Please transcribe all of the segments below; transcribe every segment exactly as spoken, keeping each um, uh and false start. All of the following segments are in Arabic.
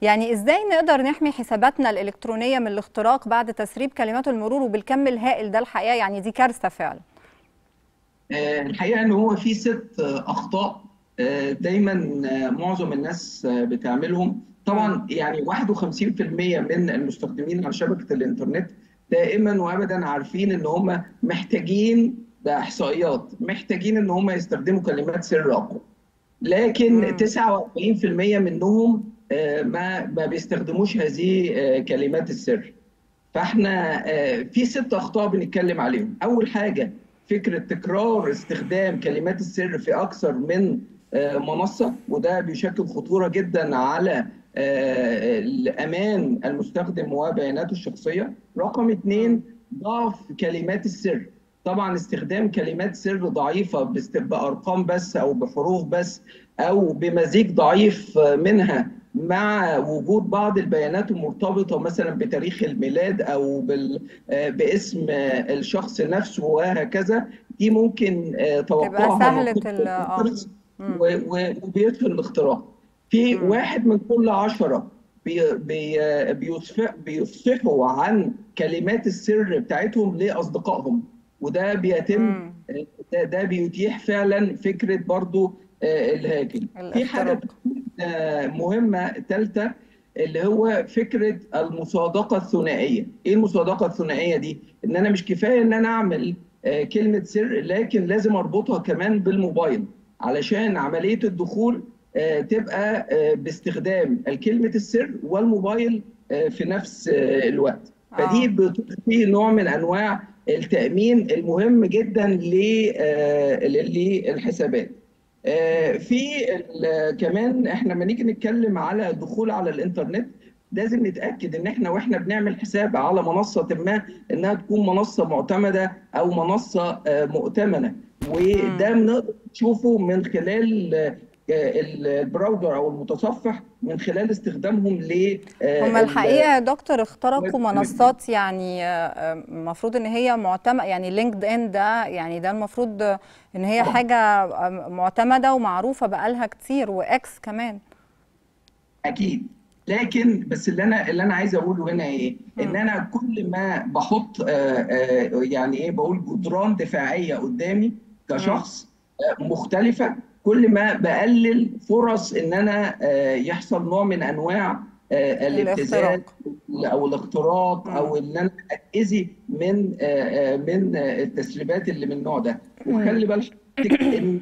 يعني ازاي نقدر نحمي حساباتنا الإلكترونية من الاختراق بعد تسريب كلمات المرور وبالكم الهائل ده؟ الحقيقة يعني دي كارثة فعلا. آه، الحقيقة إن هو في ست آه، أخطاء آه، دايما آه، معظم الناس آه، بتعملهم. مم. طبعا يعني واحد وخمسين في المية من المستخدمين على شبكة الإنترنت دائما وأبدا عارفين إن هم محتاجين، ده إحصائيات، محتاجين إن هم يستخدموا كلمات سر أقوى. لكن مم. تسعة وأربعين في المية منهم آه، ما ما بيستخدموش هذه آه، كلمات السر. فاحنا آه، في ست اخطاء بنتكلم عليهم. اول حاجه فكره تكرار استخدام كلمات السر في اكثر من آه، منصه، وده بيشكل خطوره جدا على آه، الامان المستخدم وبياناته الشخصيه. رقم مم. اثنين، ضعف كلمات السر. طبعا استخدام كلمات سر ضعيفه باست- بارقام بس او بحروف بس او بمزيج ضعيف منها، مع وجود بعض البيانات المرتبطة مثلا بتاريخ الميلاد أو بال- آه، باسم آه، الشخص نفسه وهكذا، دي ممكن آه، تبقى توقعها سهلة منطقة ال اه الحفظ مم. و- و- وبيدخل الاختراق. في مم. واحد من كل عشرة بي- بي- آه، بيصف- بيفصحوا عن كلمات السر بتاعتهم لأصدقائهم، وده بيتم مم. آه، ده, ده بيتيح فعلا فكرة برضو آه، الهاكينج. في حاجة الاختراق. آه، مهمة ثالثة، اللي هو فكرة المصادقة الثنائية. ايه المصادقة الثنائية دي؟ ان انا مش كفاية ان انا اعمل آه، كلمة سر، لكن لازم اربطها كمان بالموبايل علشان عملية الدخول آه، تبقى آه، باستخدام الكلمة السر والموبايل آه، في نفس آه، الوقت. فدي اه بتضفي نوع من انواع التأمين المهم جدا ل- آه، للحسابات. آه، مم. في ال- كمان احنا لما نيجي نتكلم على الدخول على الانترنت، لازم نتاكد ان احنا واحنا بنعمل حساب على منصه ما انها تكون منصه معتمده او منصه آه، مؤتمنه. وده مم. بنقدر نشوفه من خلال آه، البراوزر او المتصفح، من خلال استخدامهم هما لل الحقيقة يا دكتور اخترقوا منصات، يعني آه، آه، المفروض ان هي معتمد، يعني لينكد ان ده، يعني ده المفروض ان هي طبعا. حاجة آه، معتمدة ومعروفة بقالها كتير، واكس كمان. اكيد. لكن بس اللي انا اللي انا عايز اقوله هنا ايه، ان مم. انا كل ما بحط آه، آه، يعني ايه، بقول جدران دفاعيه قدامي مم. كشخص آه، مختلفه، كل ما بقلل فرص ان انا آه، يحصل نوع من انواع آه، الابتزاز الاختراق. او الاختراق، مم. او ان انا اتاذي من آه، آه، من آه، التسريبات اللي من النوع ده. مم. وخلي بالك ان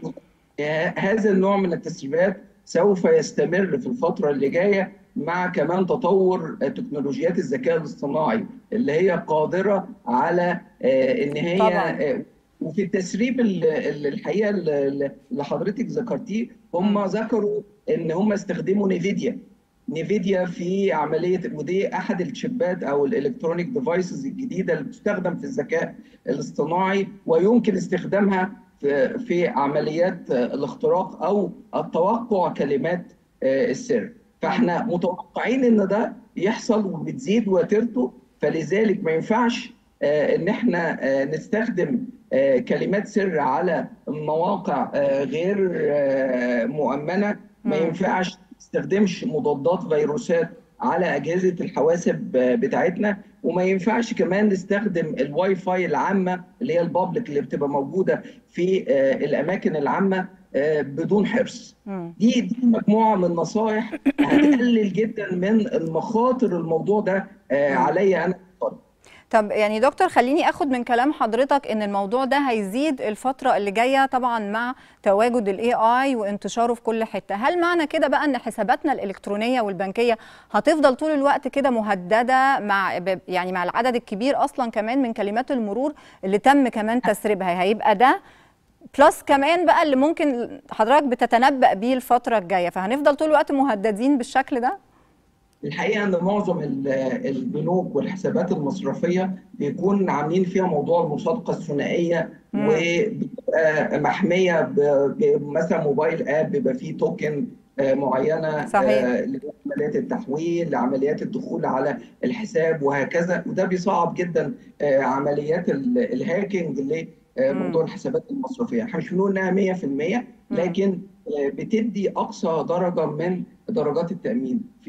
هذا النوع من التسريبات سوف يستمر في الفترة اللي جاية، مع كمان تطور تكنولوجيات الذكاء الاصطناعي اللي هي قادرة على آه، إن هي طبعا. آه، وفي التسريب ال- ال- الحقيقة اللي اللي حضرتك ذكرتيه، هم مم. ذكروا إن هم استخدموا نيفيديا. نيفيديا في عملية، ودي أحد الشيبات أو الإلكترونيك ديفايسز الجديدة اللي بتستخدم في الذكاء الاصطناعي، ويمكن استخدامها في في عمليات الاختراق او التوقع كلمات آه، السر. مم. فاحنا متوقعين ان ده يحصل وبتزيد وتيرته، فلذلك ما ينفعش آه، ان احنا آه، نستخدم آه، كلمات سر على مواقع آه، غير آه، مؤمنة. ما مم. ينفعش نستخدمش مضادات فيروسات على أجهزة الحواسب آه، بتاعتنا. وما ينفعش كمان نستخدم الواي فاي العامة اللي هي البابليك اللي بتبقى موجودة في آه، الاماكن العامه آه، بدون حرص. مم. دي دي مجموعه من النصائح هتقلل جدا من المخاطر الموضوع ده آه، مم. عليا انا. طب يعني دكتور، خليني اخد من كلام حضرتك ان الموضوع ده هيزيد الفترة اللي جاية طبعا مع تواجد الاي اي وانتشاره في كل حتة. هل معنى كده بقى ان حساباتنا الالكترونية والبنكية هتفضل طول الوقت كده مهددة مع ب- يعني مع العدد الكبير اصلا كمان من كلمات المرور اللي تم كمان تسريبها؟ هيبقى ده بلس كمان بقى اللي ممكن حضرتك بتتنبأ بيه الفترة الجاية، فهنفضل طول الوقت مهددين بالشكل ده؟ الحقيقه ان معظم ال- البنوك والحسابات المصرفيه بيكون عاملين فيها موضوع المصادقه الثنائيه، امم. وبتبقى محميه ب- بمثلا موبايل اب بيبقى فيه توكن آه، معينه صحيح. آه، لعمليات التحويل، لعمليات الدخول على الحساب وهكذا. وده بيصعب جدا آه، عمليات ال- الهاكينج لموضوع امم. الحسابات المصرفيه. احنا مش بنقول انها مية في المية، امم. لكن آه، بتدي اقصى درجه من درجات التامين.